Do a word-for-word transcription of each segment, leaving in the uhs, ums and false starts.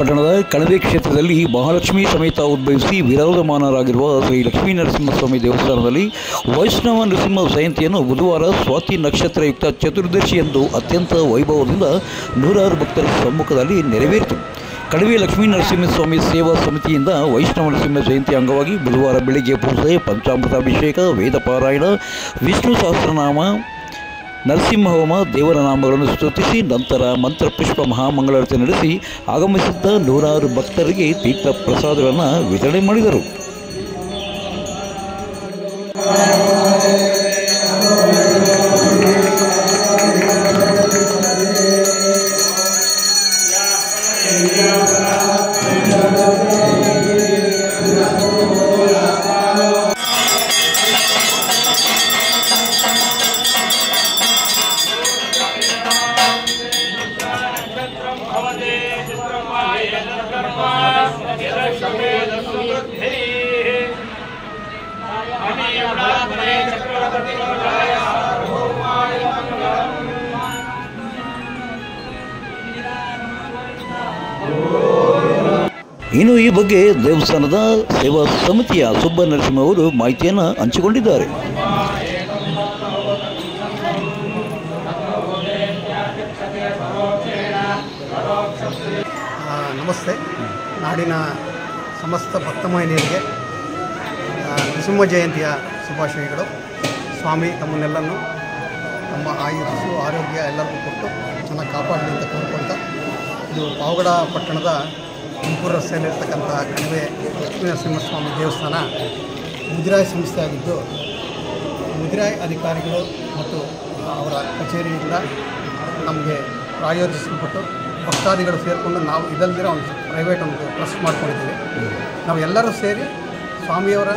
ಪಟ್ಟಣದ ಕಣವೆ ಕ್ಷೇತ್ರದಲ್ಲಿ ಮಹಾಲಕ್ಷ್ಮಿ ಸಮೇತ ಉದ್ಭವಿಸಿ ವಿರಾಜಮಾನರಾಗಿರುವ ಶ್ರೀ ಲಕ್ಷ್ಮೀ ನರಸಿಂಹಸ್ವಾಮಿ ದೇವಸ್ಥಾನದಲ್ಲಿ ವೈಷ್ಣವ ನರಸಿಂಹ ಜಯಂತಿಯನ್ನು ಬುಧವಾರ ಸ್ವಾತಿ ನಕ್ಷತ್ರಯುಕ್ತ ಚತುರ್ದಶಿಯಂದು ಅತ್ಯಂತ ವೈಭವದಿಂದ ನೂರಾರು ಭಕ್ತರ ಸಮ್ಮುಖದಲ್ಲಿ ನೆರವೇರಿತು. ಕಣವೆ ಲಕ್ಷ್ಮೀ ನರಸಿಂಹಸ್ವಾಮಿ ಸೇವಾ ಸಮಿತಿಯಿಂದ ವೈಷ್ಣವ ನರಸಿಂಹ ಜಯಂತಿ ಅಂಗವಾಗಿ ಬುಧವಾರ ಬೆಳಿಗ್ಗೆ ಪೂಜೆ, ಪಂಚಾಮೃತಾಭಿಷೇಕ, ವೇದ ಪಾರಾಯಣ, ವಿಷ್ಣು ಸಹಸ್ರನಾಮ, ನರಸಿಂಹ ಹೋಮ, ದೇವರ ನಾಮಗಳನ್ನು ಸ್ತುತಿಸಿ ನಂತರ ಮಂತ್ರಪುಷ್ಪ ಮಹಾಮಂಗಳಾರತಿ ನಡೆಸಿ ಆಗಮಿಸಿದ್ದ ನೂರಾರು ಭಕ್ತರಿಗೆ ತೀರ್ಥ ಪ್ರಸಾದಗಳನ್ನು ವಿತರಣೆ ಮಾಡಿದರು. ಇನ್ನು ಈ ಬಗ್ಗೆ ದೇವಸ್ಥಾನದ ಸೇವಾ ಸಮಿತಿಯ ಸುಬ್ಬ ನರಸಿಂಹ ಅವರು ಮಾಹಿತಿಯನ್ನು ಹಂಚಿಕೊಂಡಿದ್ದಾರೆ. ನಮಸ್ತೆ. ನಾಡಿನ ಸಮಸ್ತ ಭಕ್ತ ಮಹಿಳೆಯರಿಗೆ ನರಸಿಂಹ ಜಯಂತಿಯ ಶುಭಾಶಯಗಳು. ಸ್ವಾಮಿ ತಮ್ಮನ್ನೆಲ್ಲರೂ ನಮ್ಮ ಆಯುಸ್ಸು ಆರೋಗ್ಯ ಎಲ್ಲರಿಗೂ ಕೊಟ್ಟು ಚೆನ್ನಾಗಿ ಕಾಪಾಡಲಿ ಅಂತ ಕೋರ್ಕೊಳ್ತಾ, ಇದು ಪಾವಗಡ ಪಟ್ಟಣದ ತುಮಕೂರು ರಸ್ತೆಯಲ್ಲಿರ್ತಕ್ಕಂಥ ಕಣವೆ ಲಕ್ಷ್ಮೀ ನರಸಿಂಹಸ್ವಾಮಿ ದೇವಸ್ಥಾನ ಮುದಿರಾಯ್ ಸಂಸ್ಥೆ ಆಗಿದ್ದು, ಮುದಿರಾಯ್ ಅಧಿಕಾರಿಗಳು ಮತ್ತು ಅವರ ಕಚೇರಿಯಿಂದ ನಮಗೆ ಪ್ರಾಯೋಜಿಸಲ್ಪಟ್ಟು ಭಕ್ತಾದಿಗಳು ಸೇರಿಕೊಂಡು ನಾವು ಇದಲ್ದಿರೋ ಒಂದು ಪ್ರೈವೇಟ್ ಒಂದು ಟ್ರಸ್ಟ್ ಮಾಡ್ಕೊಂಡಿದ್ದೀವಿ. ನಾವು ಎಲ್ಲರೂ ಸೇರಿ ಸ್ವಾಮಿಯವರ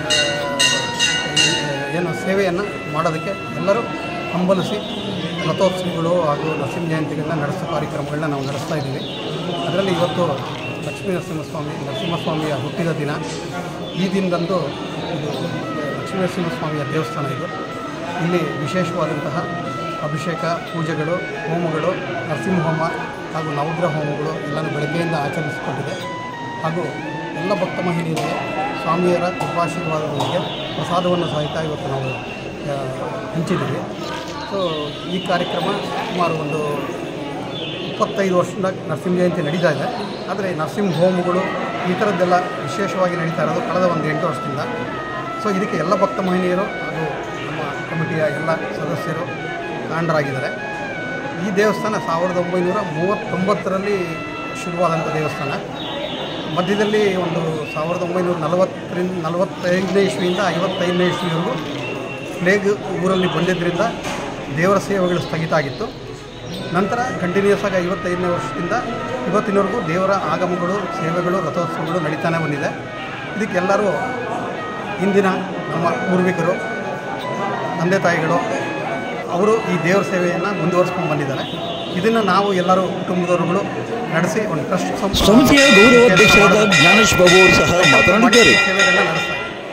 ಏನು ಸೇವೆಯನ್ನು ಮಾಡೋದಕ್ಕೆ ಎಲ್ಲರೂ ಹಂಬಲಿಸಿ ರಥೋತ್ಸವಗಳು ಹಾಗೂ ನರಸಿಂಹ ಜಯಂತಿಗಳನ್ನ ನಡೆಸೋ ಕಾರ್ಯಕ್ರಮಗಳನ್ನ ನಾವು ನಡೆಸ್ತಾ ಇದ್ದೀವಿ. ಅದರಲ್ಲಿ ಇವತ್ತು ಲಕ್ಷ್ಮೀ ನರಸಿಂಹಸ್ವಾಮಿ ನರಸಿಂಹಸ್ವಾಮಿಯ ಹುಟ್ಟಿದ ದಿನ. ಈ ದಿನದಂದು ಇದು ಲಕ್ಷ್ಮೀ ನರಸಿಂಹಸ್ವಾಮಿಯ ದೇವಸ್ಥಾನ ಇದು. ಇಲ್ಲಿ ವಿಶೇಷವಾದಂತಹ ಅಭಿಷೇಕ, ಪೂಜೆಗಳು, ಹೋಮಗಳು, ನರಸಿಂಹ ಹೋಮ ಹಾಗೂ ನವಗ್ರಹ ಹೋಮಗಳು ಎಲ್ಲನೂ ಬೆಳಗ್ಗೆಯಿಂದ ಆಚರಿಸಿಕೊಂಡಿದೆ. ಹಾಗೂ ಎಲ್ಲ ಭಕ್ತ ಮಹಿಳೆಯರಿಗೆ ಸ್ವಾಮಿಯರ ಕೃಪಾಶೀರ್ವಾದದೊಂದಿಗೆ ಪ್ರಸಾದವನ್ನು ಸಹಿತ ಇವತ್ತು ನಾವು ಹಂಚಿದ್ದೀವಿ. ಸೊ ಈ ಕಾರ್ಯಕ್ರಮ ಸುಮಾರು ಒಂದು ಇಪ್ಪತ್ತೈದು ವರ್ಷದಿಂದ ನರಸಿಂಹ ಜಯಂತಿ ನಡೀತಾ ಇದೆ. ಆದರೆ ನರಸಿಂಹ ಹೋಮಗಳು ಈ ಥರದ್ದೆಲ್ಲ ವಿಶೇಷವಾಗಿ ನಡೀತಾ ಇರೋದು ಕಳೆದ ಒಂದು ಎಂಟು ವರ್ಷದಿಂದ. ಸೊ ಇದಕ್ಕೆ ಎಲ್ಲ ಭಕ್ತ ಮಹಿಳೆಯರು ಹಾಗೂ ನಮ್ಮ ಕಮಿಟಿಯ ಎಲ್ಲ ಸದಸ್ಯರು ಕಾರಣರಾಗಿದ್ದಾರೆ. ಈ ದೇವಸ್ಥಾನ ಸಾವಿರದ ಒಂಬೈನೂರ ಮೂವತ್ತೊಂಬತ್ತರಲ್ಲಿ ಶುರುವಾದಂಥ ದೇವಸ್ಥಾನ. ಮಧ್ಯದಲ್ಲಿ ಒಂದು ಸಾವಿರದ ಒಂಬೈನೂರ ನಲವತ್ತರಿಂದ ನಲವತ್ತೈದನೇ ಇಸ್ವಿಯಿಂದ ಐವತ್ತೈದನೇ ಇಸ್ವಿವರೆಗೂ ಪ್ಲೇಗ್ ಊರಲ್ಲಿ ಬಂದಿದ್ದರಿಂದ ದೇವರ ಸೇವೆಗಳು ಸ್ಥಗಿತ ಆಗಿತ್ತು. ನಂತರ ಕಂಟಿನ್ಯೂಸ್ ಆಗಿ ಐವತ್ತೈದನೇ ವರ್ಷದಿಂದ ಇವತ್ತಿನವರೆಗೂ ದೇವರ ಆಗಮಗಳು, ಸೇವೆಗಳು, ರಥೋತ್ಸವಗಳು ನಡೀತಾನೆ ಬಂದಿದೆ. ಇದಕ್ಕೆಲ್ಲರೂ ಇಂದಿನ ನಮ್ಮ ಪೂರ್ವಿಕರು, ತಂದೆ ತಾಯಿಗಳು ಅವರು ಈ ದೇವರ ಸೇವೆಯನ್ನು ಮುಂದುವರಿಸ್ಕೊಂಡು ಬಂದಿದ್ದಾರೆ. ಇದನ್ನು ನಾವು ಎಲ್ಲರೂ ಕುಟುಂಬದವರುಗಳು ನಡೆಸಿ ಒಂದು ಟ್ರಸ್ಟ್ ಸಮಿತಿಯ ಗೌರವಾಧ್ಯಕ್ಷರಾದ ಜ್ಞಾನೇಶ್ ಬಾಬು ಅವರು ಸಹ ಮಾತನಾಡಿದ್ದಾರೆ. ಸೇವೆಗಳನ್ನ ನಡೆಸ್ತಾರೆ.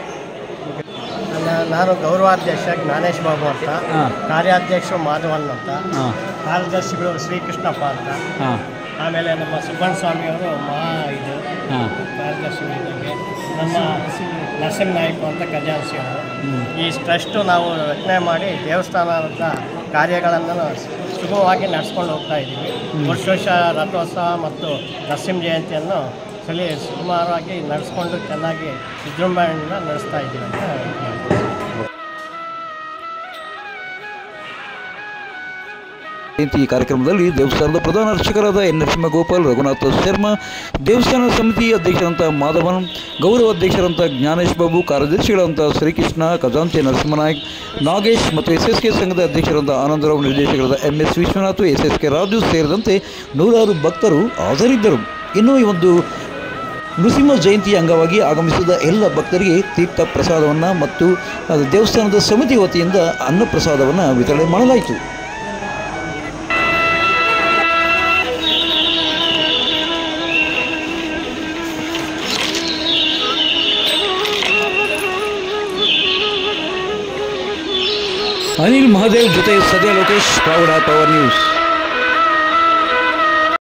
ನಾನು ಗೌರವಾಧ್ಯಕ್ಷ ಜ್ಞಾನೇಶ್ ಬಾಬು ಅಂತ, ಕಾರ್ಯಾಧ್ಯಕ್ಷರು ಮಾಧವನ್ ಅಂತ, ಕಾರ್ಯದರ್ಶಿಗಳು ಶ್ರೀಕೃಷ್ಣಪ್ಪ ಅಂತ, ಆಮೇಲೆ ನಮ್ಮ ಸುಬ್ಬಣ್ಣ ಸ್ವಾಮಿಯವರು ಮಹಾ ಇದು ಕಾರ್ಯದರ್ಶಿಗಳಿಗೆ, ನಮ್ಮ ನರಸಿಂಹ ನಾಯ್ಕ ಅಂತ ಖಜಾನ್ಸಿ ಅವರು. ಈ ಟ್ರಸ್ಟು ನಾವು ರಚನೆ ಮಾಡಿ ದೇವಸ್ಥಾನದ ಕಾರ್ಯಗಳನ್ನು ಸುಗಮವಾಗಿ ನಡೆಸ್ಕೊಂಡು ಹೋಗ್ತಾ ಇದ್ದೀವಿ. ವರ್ಷ ವರ್ಷ ರಥೋತ್ಸವ ಮತ್ತು ನರಸಿಂಹ ಜಯಂತಿಯನ್ನು ಸಲಿ ಸುಮಾರಾಗಿ ನಡೆಸ್ಕೊಂಡು ಚೆನ್ನಾಗಿ ವಿಜೃಂಭಣೆಯಿಂದ ನಡೆಸ್ತಾ ಇದ್ದೀವಿ ಅಂತ ಹೇಳ್ತೀವಿ. ಈ ಕಾರ್ಯಕ್ರಮದಲ್ಲಿ ದೇವಸ್ಥಾನದ ಪ್ರಧಾನ ಅರ್ಚಕರಾದ ಎನ್ ನರಸಿಂಹಗೋಪಾಲ್, ರಘುನಾಥ ಶರ್ಮಾ, ದೇವಸ್ಥಾನ ಸಮಿತಿ ಅಧ್ಯಕ್ಷರಂತ ಮಾಧವನ್, ಗೌರವಾಧ್ಯಕ್ಷರಂತ ಜ್ಞಾನೇಶ್ ಬಾಬು, ಕಾರ್ಯದರ್ಶಿಗಳಂತ ಶ್ರೀಕೃಷ್ಣ, ಖಜಾಂಚಿ ನರಸಿಂಹನಾಯ್ಕ್, ನಾಗೇಶ್ ಮತ್ತು ಎಸ್ ಎಸ್ ಕೆ ಸಂಘದ ಅಧ್ಯಕ್ಷರಾದ ಆನಂದರಾವ್, ನಿರ್ದೇಶಕರಾದ M S Vishwanath, S S K Raju ಸೇರಿದಂತೆ ನೂರಾರು ಭಕ್ತರು ಹಾಜರಿದ್ದರು. ಇನ್ನು ಈ ಒಂದು ನೃಸಿಂಹ ಜಯಂತಿ ಅಂಗವಾಗಿ ಆಗಮಿಸಿದ ಎಲ್ಲ ಭಕ್ತರಿಗೆ ತೀರ್ಥ ಪ್ರಸಾದವನ್ನು ಮತ್ತು ದೇವಸ್ಥಾನದ ಸಮಿತಿ ವತಿಯಿಂದ ಅನ್ನ ಪ್ರಸಾದವನ್ನು ವಿತರಣೆ ಮಾಡಲಾಯಿತು. ಅನಿಲ್ ಮಹಾದೇವ್ ಜೊತೆ ಸದ್ಯ ಲೋಕೇಶ್, ಪಾವಗಡ ಪವರ್ ನ್ಯೂಸ್.